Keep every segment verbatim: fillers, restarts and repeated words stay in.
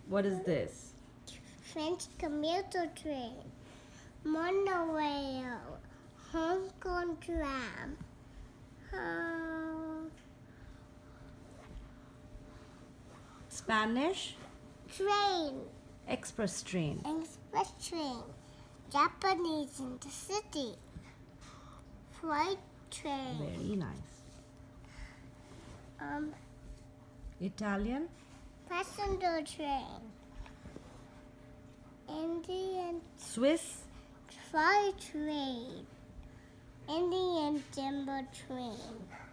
What is this? French commuter train, monorail, Hong Kong tram, uh, Spanish? train, Express train. express train, Japanese intercity, freight train, Very nice. um, Italian? passenger train, Indian Swiss? freight train, Indian timber train,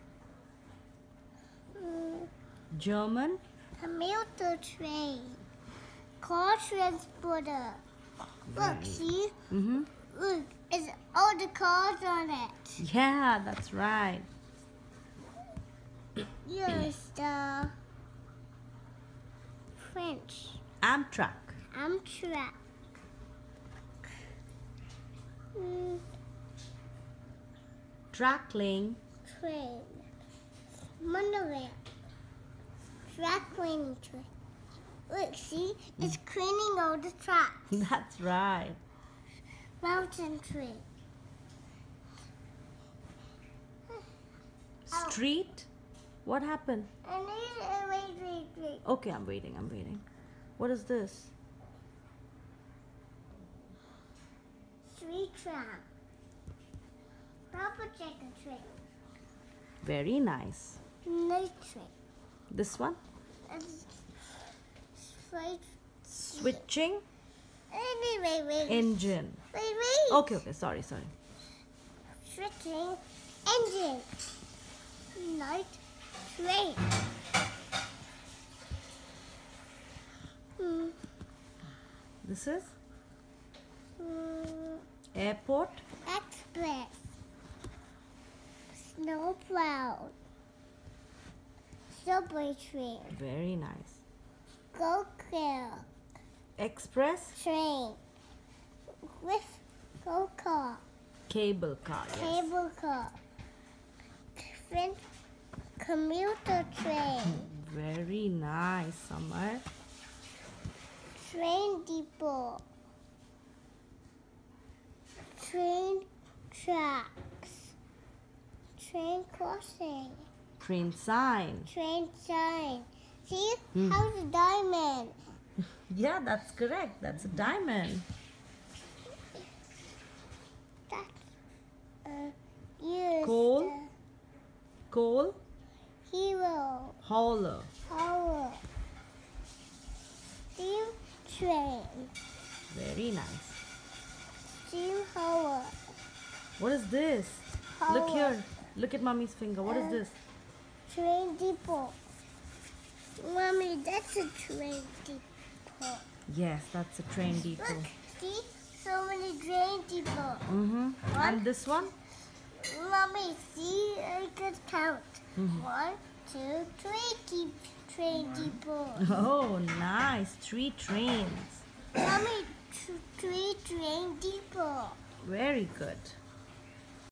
mm, German? commuter train, car transporter. Look, see? Mm-hmm. Look, it's all the cars on it. Yeah, that's right. Here's the French Amtrak. Amtrak. Mm, Track lane. train. Monorail. Track cleaning train. Look, see? It's cleaning all the tracks. That's right. Mountain train. Oh. Street? What happened? I need a wait, wait, wait. Okay, I'm waiting, I'm waiting. What is this? Street tram. Proper checker train. Very nice. Night train. This one? It's straight. Switching Wait, wait, wait. engine. Wait, wait. Okay, okay, sorry, sorry. Switching engine. Night train. Hmm. This is Hmm. airport. Express. Snowplow. Subway train. Very nice. Go car. Express Train. With go car. cable car. Yes. Cable car. French commuter train. Very nice, Samar. Train depot. Train tracks. Train crossing. Train sign. Train sign. See? Hmm. How's a diamond? Yeah, that's correct. That's a diamond. That's uh, use Coal. the Coal hero. hauler. Power. Steam train. Very nice. Steam power. What is this? Look Power. here. Look at mommy's finger. What is Uh, this? Train depot. Mommy, that's a train depot. Yes, that's a train depot. Look, see? So many train depots. Mm-hmm. And this one? Mommy, see? I could count. Mhm. One, two, three deep train depots. Oh, nice. Three trains. Mommy, th- three train depots. Very good.